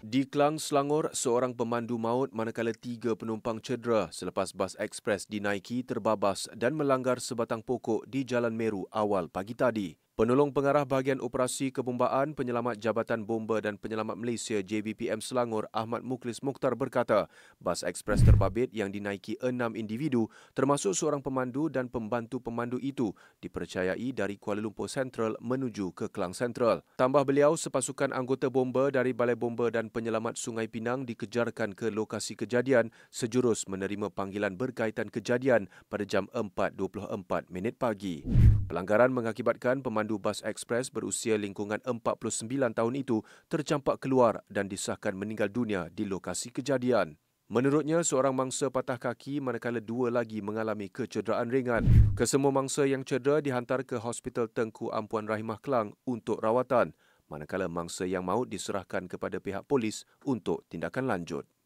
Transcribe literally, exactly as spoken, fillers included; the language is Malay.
Di Klang, Selangor, seorang pemandu maut manakala tiga penumpang cedera selepas bas ekspres dinaiki terbabas dan melanggar sebatang pokok di Jalan Meru awal pagi tadi. Penolong Pengarah Bahagian Operasi Kebombaan Penyelamat Jabatan Bomba dan Penyelamat Malaysia J B P M Selangor Ahmad Mukhlis Mukhtar berkata, bas ekspres terbabit yang dinaiki enam individu termasuk seorang pemandu dan pembantu pemandu itu dipercayai dari Kuala Lumpur Central menuju ke Klang Central. Tambah beliau, sepasukan anggota bomba dari Balai Bomba dan Penyelamat Sungai Pinang dikejarkan ke lokasi kejadian sejurus menerima panggilan berkaitan kejadian pada jam empat dua puluh empat minit pagi. Pelanggaran mengakibatkan pemandu bas ekspres berusia lingkungan empat puluh sembilan tahun itu tercampak keluar dan disahkan meninggal dunia di lokasi kejadian. Menurutnya, seorang mangsa patah kaki manakala dua lagi mengalami kecederaan ringan. Kesemua mangsa yang cedera dihantar ke Hospital Tengku Ampuan Rahimah Klang untuk rawatan, manakala mangsa yang maut diserahkan kepada pihak polis untuk tindakan lanjut.